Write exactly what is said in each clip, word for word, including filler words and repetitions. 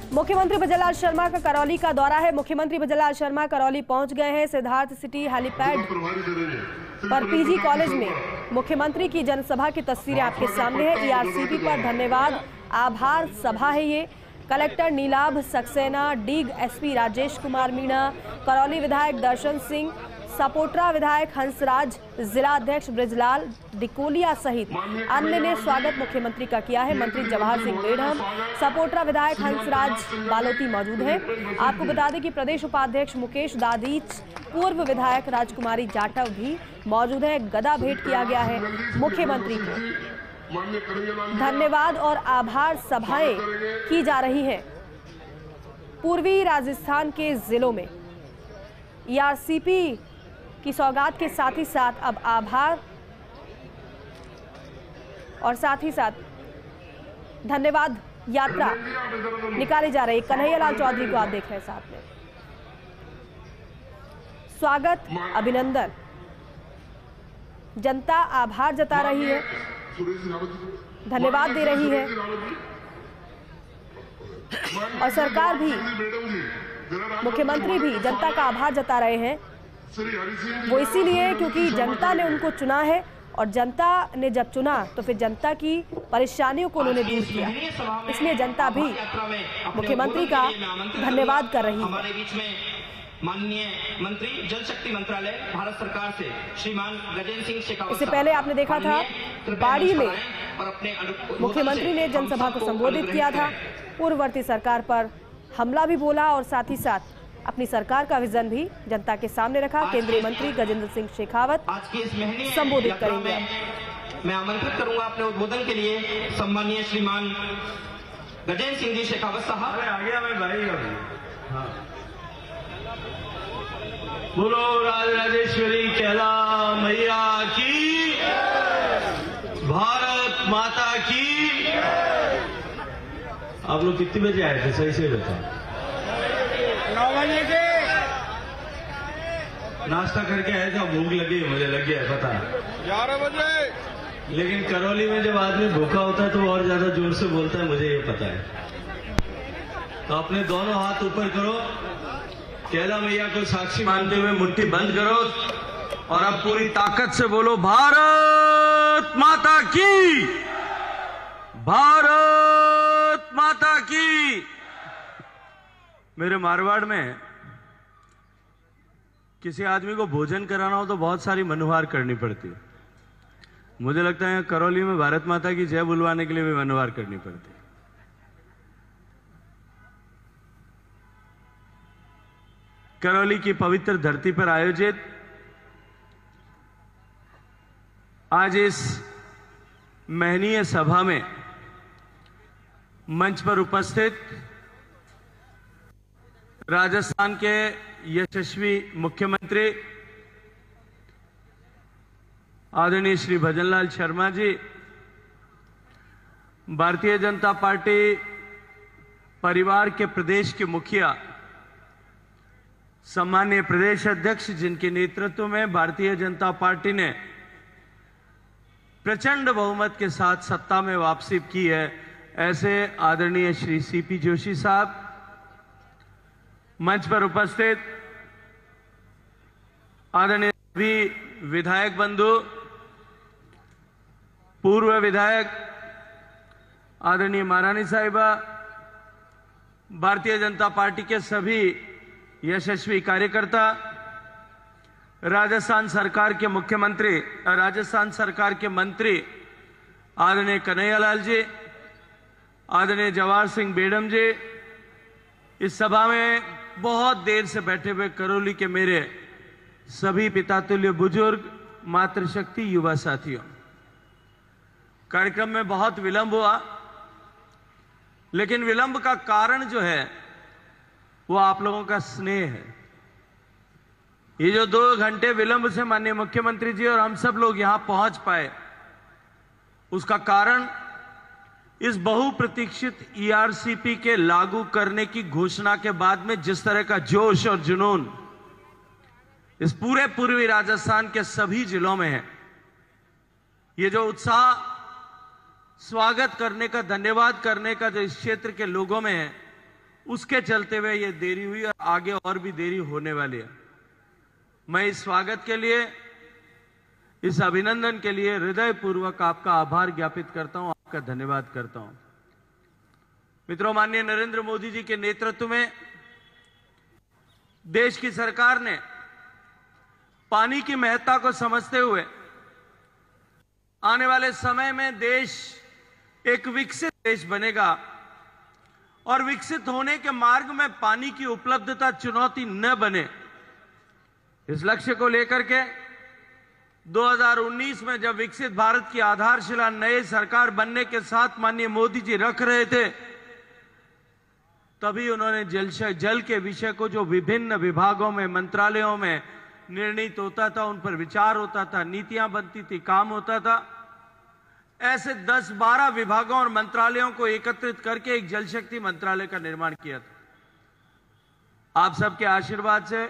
मुख्यमंत्री भजनलाल शर्मा का करौली का दौरा है। मुख्यमंत्री भजनलाल शर्मा करौली पहुंच गए हैं। सिद्धार्थ सिटी हेलीपैड पर पीजी कॉलेज में मुख्यमंत्री की जनसभा की तस्वीरें आपके सामने है। ईआरसीपी पर धन्यवाद आभार सभा है ये। कलेक्टर नीलाभ सक्सेना, डीग एसपी राजेश कुमार मीणा, करौली विधायक दर्शन सिंह, सपोट्रा विधायक हंसराज, जिला अध्यक्ष ब्रिजलाल डिकोलिया सहित अन्य ने स्वागत मुख्यमंत्री का किया है। मंत्री जवाहर सिंह बेढ़म, सपोट्रा विधायक हंसराज बालोती मौजूद हैं। आपको बता दें कि प्रदेश उपाध्यक्ष मुकेश दादीच, पूर्व विधायक राजकुमारी जाटव भी मौजूद है। गदा भेंट किया गया है मुख्यमंत्री को। धन्यवाद और आभार सभाएं की जा रही हैं। पूर्वी राजस्थान के जिलों में ईआरसीपी की सौगात के साथ ही साथ अब आभार और साथ ही साथ धन्यवाद यात्रा निकाली जा रही है। कन्हैयालाल चौधरी को आप देख रहे हैं साथ में। स्वागत, अभिनंदन, जनता आभार जता रही है, धन्यवाद दे रही है और सरकार भी, मुख्यमंत्री भी जनता का आभार जता रहे हैं। वो इसीलिए क्योंकि जनता ने उनको चुना है और जनता ने जब चुना तो फिर जनता की परेशानियों को उन्होंने दूर किया, इसलिए जनता भी मुख्यमंत्री का धन्यवाद कर रही है। माननीय मंत्री जल शक्ति मंत्रालय भारत सरकार से श्रीमान गजेंद्र सिंह शेखावत, इससे पहले आपने देखा था बाड़ी में मुख्यमंत्री ने जनसभा को संबोधित किया था, पूर्ववर्ती सरकार पर हमला भी बोला और साथ ही साथ अपनी सरकार का विजन भी जनता के सामने रखा। केंद्रीय मंत्री गजेंद्र सिंह शेखावत संबोधित करेंगे। मैं आमंत्रित करूंगा अपने उद्बोधन के लिए सम्मानीय श्रीमान गजेंद्र सिंह जी शेखावत साहब। आ गया मैं भाई। हाँ। बोलो राज राजेश्वरी कैला मैया की, भारत माता की। आप लोग कितने बजे आए थे, सही से बताओ। नौ बजे के नाश्ता करके आए थे, भूख लगी, मुझे लग गया पता ग्यारह बजे। लेकिन करौली में जब आदमी भूखा होता है तो और ज्यादा जोर से बोलता है, मुझे ये पता है। तो अपने दोनों हाथ ऊपर करो, कैला मैया को साक्षी मानते हुए मुट्ठी बंद करो और अब पूरी ताकत से बोलो, भारत माता की, भारत माता की। मेरे मारवाड़ में किसी आदमी को भोजन कराना हो तो बहुत सारी मनुहार करनी पड़ती है। मुझे लगता है करौली में भारत माता की जय बुलवाने के लिए भी मनुहार करनी पड़ती है। करौली की पवित्र धरती पर आयोजित आज इस महनीय सभा में मंच पर उपस्थित राजस्थान के यशस्वी मुख्यमंत्री आदरणीय श्री भजनलाल शर्मा जी, भारतीय जनता पार्टी परिवार के प्रदेश के मुखिया, सम्मानीय प्रदेश अध्यक्ष, जिनके नेतृत्व में भारतीय जनता पार्टी ने प्रचंड बहुमत के साथ सत्ता में वापसी की है, ऐसे आदरणीय श्री सीपी जोशी साहब, मंच पर उपस्थित आदरणीय सभी विधायक बंधु, पूर्व विधायक आदरणीय महारानी साहिबा, भारतीय जनता पार्टी के सभी यशस्वी कार्यकर्ता, राजस्थान सरकार के मुख्यमंत्री, राजस्थान सरकार के मंत्री आदरणीय कन्हैयालाल जी, आदरणीय जवाहर सिंह बेढ़म जी, इस सभा में बहुत देर से बैठे हुए करौली के मेरे सभी पितातुल्य बुजुर्ग, मातृशक्ति, युवा साथियों। कार्यक्रम में बहुत विलंब हुआ, लेकिन विलंब का कारण जो है वो आप लोगों का स्नेह है। ये जो दो घंटे विलंब से माननीय मुख्यमंत्री जी और हम सब लोग यहां पहुंच पाए, उसका कारण इस बहुप्रतीक्षित ईआरसीपी के लागू करने की घोषणा के बाद में जिस तरह का जोश और जुनून इस पूरे पूर्वी राजस्थान के सभी जिलों में है, ये जो उत्साह स्वागत करने का, धन्यवाद करने का जो इस क्षेत्र के लोगों में है, उसके चलते हुए ये देरी हुई और आगे और भी देरी होने वाली है। मैं इस स्वागत के लिए, इस अभिनंदन के लिए हृदयपूर्वक आपका आभार ज्ञापित करता हूं, आपका धन्यवाद करता हूं। मित्रों, माननीय नरेंद्र मोदी जी के नेतृत्व में देश की सरकार ने पानी की महत्ता को समझते हुए आने वाले समय में देश एक विकसित देश बनेगा और विकसित होने के मार्ग में पानी की उपलब्धता चुनौती न बने, इस लक्ष्य को लेकर के दो हज़ार उन्नीस में जब विकसित भारत की आधारशिला नए सरकार बनने के साथ माननीय मोदी जी रख रहे थे, तभी उन्होंने जल जल के विषय को जो विभिन्न विभागों में, मंत्रालयों में निर्णित होता था, उन पर विचार होता था, नीतियां बनती थी, काम होता था, ऐसे दस बारह विभागों और मंत्रालयों को एकत्रित करके एक जल शक्ति मंत्रालय का निर्माण किया था। आप सबके आशीर्वाद से,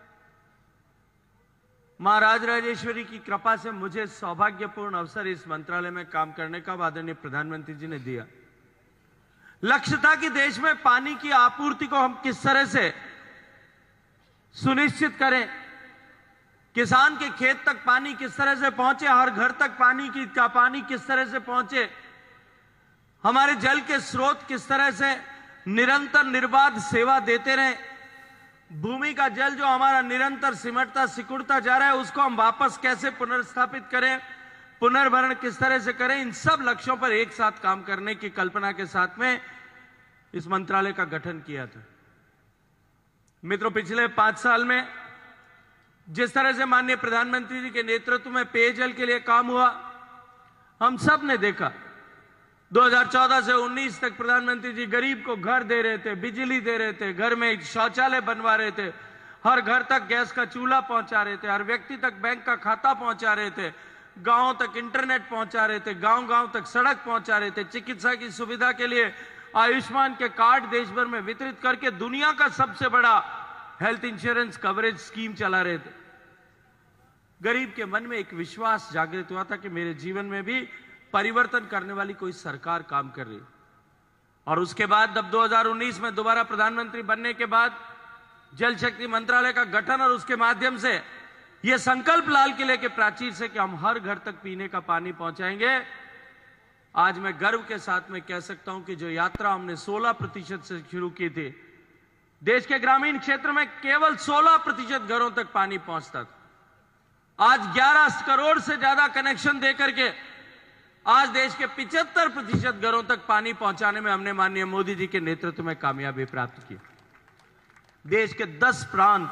मां राजराजेश्वरी की कृपा से मुझे सौभाग्यपूर्ण अवसर इस मंत्रालय में काम करने का आदरणीय प्रधानमंत्री जी ने दिया। लक्ष्य था कि देश में पानी की आपूर्ति को हम किस तरह से सुनिश्चित करें, किसान के खेत तक पानी किस तरह से पहुंचे, हर घर तक पानी की का पानी किस तरह से पहुंचे, हमारे जल के स्रोत किस तरह से निरंतर निर्बाध सेवा देते रहे, भूमि का जल जो हमारा निरंतर सिमटता सिकुड़ता जा रहा है उसको हम वापस कैसे पुनर्स्थापित करें, पुनर्भरण किस तरह से करें, इन सब लक्ष्यों पर एक साथ काम करने की कल्पना के साथ में इस मंत्रालय का गठन किया था। मित्रों, पिछले पांच साल में जिस तरह से माननीय प्रधानमंत्री जी के नेतृत्व में पेयजल के लिए काम हुआ, हम सब ने देखा। दो हज़ार चौदह से उन्नीस तक प्रधानमंत्री जी गरीब को घर दे रहे थे, बिजली दे रहे थे, घर में एक शौचालय बनवा रहे थे, हर घर तक गैस का चूल्हा पहुंचा रहे थे, हर व्यक्ति तक बैंक का खाता पहुंचा रहे थे, गांव तक इंटरनेट पहुंचा रहे थे, गांव गांव तक सड़क पहुंचा रहे थे, चिकित्सा की सुविधा के लिए आयुष्मान के कार्ड देश भर में वितरित करके दुनिया का सबसे बड़ा हेल्थ इंश्योरेंस कवरेज स्कीम चला रहे थे। गरीब के मन में एक विश्वास जागृत हुआ था कि मेरे जीवन में भी परिवर्तन करने वाली कोई सरकार काम कर रही। और उसके बाद जब दो हज़ार उन्नीस में दोबारा प्रधानमंत्री बनने के बाद जल शक्ति मंत्रालय का गठन और उसके माध्यम से यह संकल्प लाल किले के प्राचीर से कि हम हर घर तक पीने का पानी पहुंचाएंगे, आज मैं गर्व के साथ में कह सकता हूं कि जो यात्रा हमने सोलह प्रतिशत से शुरू की थी, देश के ग्रामीण क्षेत्र में केवल सोलह प्रतिशत घरों तक पानी पहुंचता था, आज ग्यारह करोड़ से ज्यादा कनेक्शन देकर के आज देश के पचहत्तर प्रतिशत घरों तक पानी पहुंचाने में हमने माननीय मोदी जी के नेतृत्व में कामयाबी प्राप्त की। देश के दस प्रांत,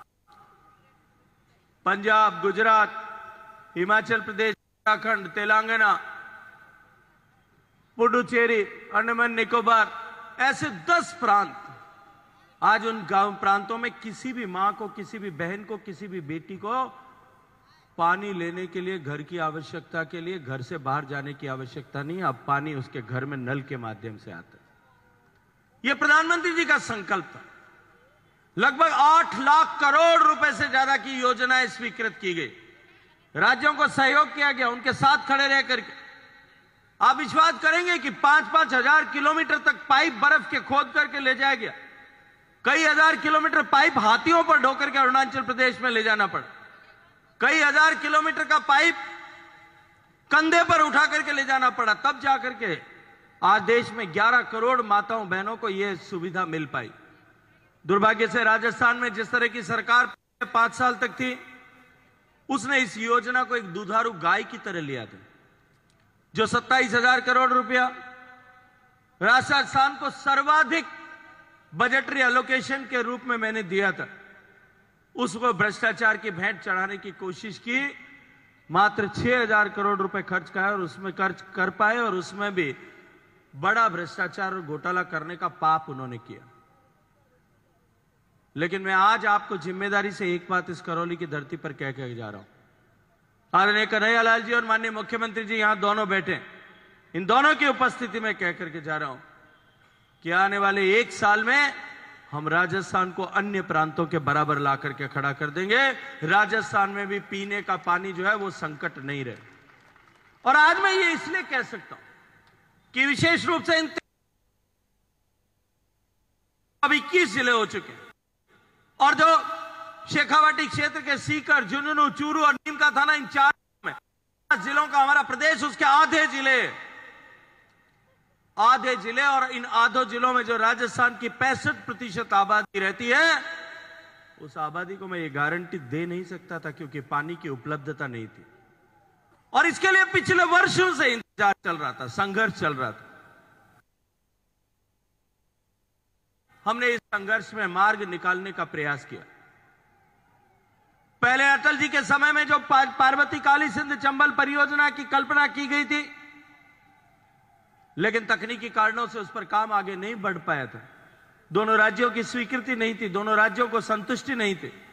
पंजाब, गुजरात, हिमाचल प्रदेश, उत्तराखंड, तेलंगाना, पुडुचेरी, अंडमान निकोबार, ऐसे दस प्रांत, आज उन गांव प्रांतों में किसी भी मां को, किसी भी बहन को, किसी भी बेटी को पानी लेने के लिए, घर की आवश्यकता के लिए घर से बाहर जाने की आवश्यकता नहीं। अब पानी उसके घर में नल के माध्यम से आता है। यह प्रधानमंत्री जी का संकल्प था। लगभग आठ लाख करोड़ रुपए से ज्यादा की योजनाएं स्वीकृत की गई, राज्यों को सहयोग किया गया, उनके साथ खड़े रह करके। आप विश्वास करेंगे कि पांच पांच हजार किलोमीटर तक पाइप बर्फ के खोद करके ले जाया गया। कई हजार किलोमीटर पाइप हाथियों पर ढोकर के अरुणाचल प्रदेश में ले जाना पड़ा। कई हजार किलोमीटर का पाइप कंधे पर उठा करके ले जाना पड़ा, तब जाकर के आज देश में ग्यारह करोड़ माताओं बहनों को यह सुविधा मिल पाई। दुर्भाग्य से राजस्थान में जिस तरह की सरकार पांच साल तक थी, उसने इस योजना को एक दुधारू गाय की तरह लिया था। जो सत्ताईस हजार करोड़ रुपया राजस्थान को सर्वाधिक बजटरी एलोकेशन के रूप में मैंने दिया था, उसको भ्रष्टाचार की भेंट चढ़ाने की कोशिश की। मात्र छह हजार करोड़ रुपए खर्च किया और उसमें खर्च कर पाए, और उसमें भी बड़ा भ्रष्टाचार और घोटाला करने का पाप उन्होंने किया। लेकिन मैं आज आपको जिम्मेदारी से एक बात इस करौली की धरती पर कह के जा रहा हूं। आदरणीय कन्हैयालाल जी और माननीय मुख्यमंत्री जी यहां दोनों बैठे, इन दोनों की उपस्थिति में कह करके जा रहा हूं कि आने वाले एक साल में हम राजस्थान को अन्य प्रांतों के बराबर ला करके खड़ा कर देंगे। राजस्थान में भी पीने का पानी जो है वो संकट नहीं रहे। और आज मैं ये इसलिए कह सकता हूं कि विशेष रूप से इन अब इक्कीस जिले हो चुके हैं। और जो शेखावाटी क्षेत्र के सीकर, झुंझुनू, चूरू और नीम का थाना, इन चार में जिलों का हमारा प्रदेश, उसके आधे जिले आधे जिले और इन आधो जिलों में जो राजस्थान की पैंसठ प्रतिशत आबादी रहती है, उस आबादी को मैं ये गारंटी दे नहीं सकता था क्योंकि पानी की उपलब्धता नहीं थी। और इसके लिए पिछले वर्षों से इंतजार चल रहा था, संघर्ष चल रहा था। हमने इस संघर्ष में मार्ग निकालने का प्रयास किया। पहले अटल जी के समय में जो पार्वती काली सिंध चंबल परियोजना की कल्पना की गई थी, लेकिन तकनीकी कारणों से उस पर काम आगे नहीं बढ़ पाया था। दोनों राज्यों की स्वीकृति नहीं थी, दोनों राज्यों को संतुष्टि नहीं थी।